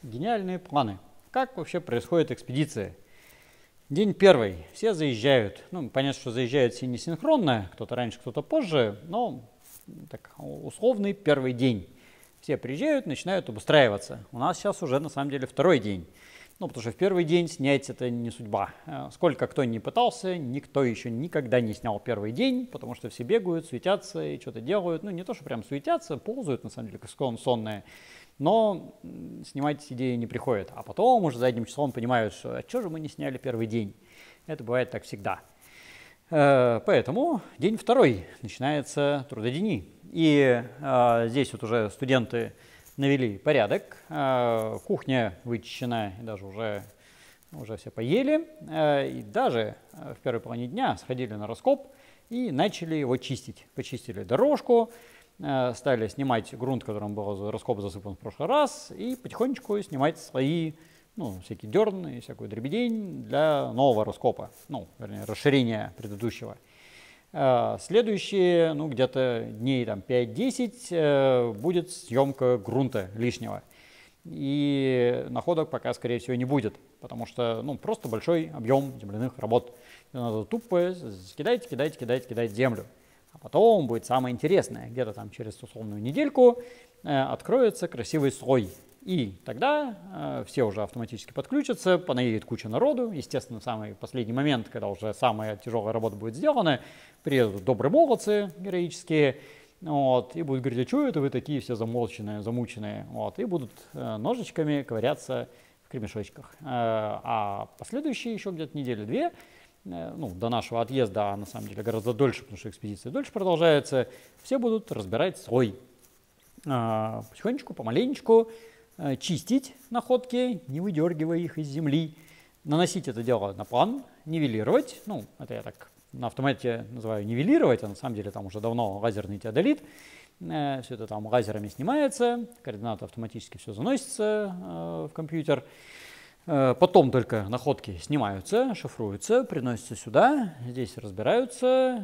Гениальные планы. Как вообще происходит экспедиция? День первый. Все заезжают. Ну, понятно, что заезжают все не синхронно, кто-то раньше, кто-то позже, но так, условный первый день. Все приезжают, начинают обустраиваться. У нас сейчас уже на самом деле второй день. Ну, потому что в первый день снять это не судьба. Сколько кто ни пытался, никто еще никогда не снял первый день, потому что все бегают, суетятся и что-то делают. Ну, не то, что прям суетятся, ползают, на самом деле, как сонные. Но снимать идеи не приходит. А потом уже задним числом понимают, что что же мы не сняли первый день. Это бывает так всегда. Поэтому день второй начинается трудодени. И здесь вот уже студенты навели порядок, кухня вычищена, и даже уже все поели, и даже в первой половине дня сходили на раскоп и начали его чистить. Почистили дорожку, стали снимать грунт, которым был раскоп засыпан в прошлый раз, и потихонечку снимать слои, ну, всякие дерн и всякую дребедень для нового раскопа, ну, вернее, расширения предыдущего. Следующие, ну, где-то дней там 5-10 будет съемка грунта лишнего. И находок пока, скорее всего, не будет, потому что, ну, просто большой объем земляных работ. Надо тупо кидать землю. А потом будет самое интересное. Где-то там через условную недельку откроется красивый слой. И тогда все уже автоматически подключатся, понаедет куча народу. Естественно, в самый последний момент, когда уже самая тяжелая работа будет сделана, приедут добрые молодцы героические, вот, и будут говорить: а что это вы такие все замученные, вот, и будут ножичками ковыряться в кремешочках. А последующие еще где-то недели-две, ну, до нашего отъезда, а на самом деле гораздо дольше, потому что экспедиция дольше продолжается, все будут разбирать слой. Потихонечку, помаленечку, чистить находки, не выдергивая их из земли, наносить это дело на план, нивелировать, ну, это я так на автомате называю нивелировать, а на самом деле там уже давно лазерный теодолит, все это там лазерами снимается, координаты автоматически все заносится в компьютер, потом только находки снимаются, шифруются, приносятся сюда, здесь разбираются,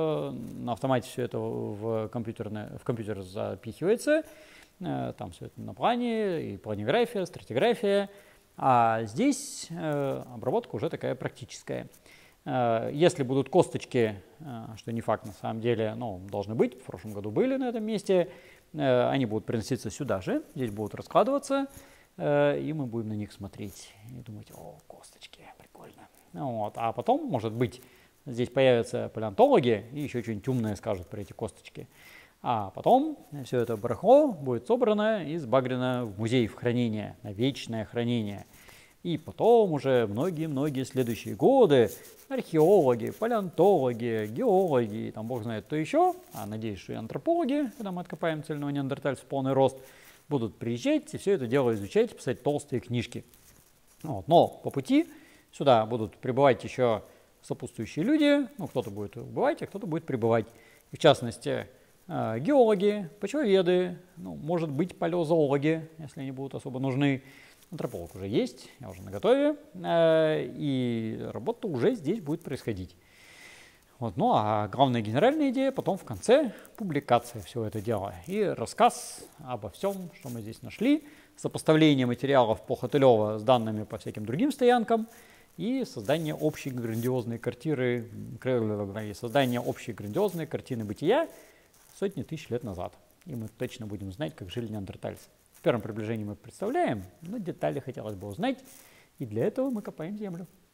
на автомате все это в компьютер запихивается. Там все это на плане, и планиграфия, стратиграфия. А здесь обработка уже такая практическая. Если будут косточки, что не факт на самом деле, но должны быть, в прошлом году были на этом месте, они будут приноситься сюда же, здесь будут раскладываться, и мы будем на них смотреть и думать: о, косточки, прикольно. Вот. А потом, может быть, здесь появятся палеонтологи и еще что-нибудь умное скажут про эти косточки. А потом все это барахло будет собрано и сбагрено в музей в хранение, на вечное хранение. И потом уже многие-многие следующие годы археологи, палеонтологи, геологи, там бог знает кто еще, а надеюсь, что и антропологи, когда мы откопаем цельного неандертальца в полный рост, будут приезжать и все это дело изучать, писать толстые книжки. Вот. Но по пути сюда будут прибывать еще сопутствующие люди, ну, кто-то будет убывать, а кто-то будет прибывать. И в частности, геологи, почвоведы, ну, может быть, палеозоологи, если они будут особо нужны. Антрополог уже есть, я уже наготове, и работа уже здесь будет происходить. Вот. Ну а главная генеральная идея потом в конце — публикация всего этого дела и рассказ обо всем, что мы здесь нашли, сопоставление материалов по Хотылева с данными по всяким другим стоянкам и создание общей грандиозной картины бытия сотни тысяч лет назад. И мы точно будем знать, как жили неандертальцы. В первом приближении мы представляем, но детали хотелось бы узнать, и для этого мы копаем землю.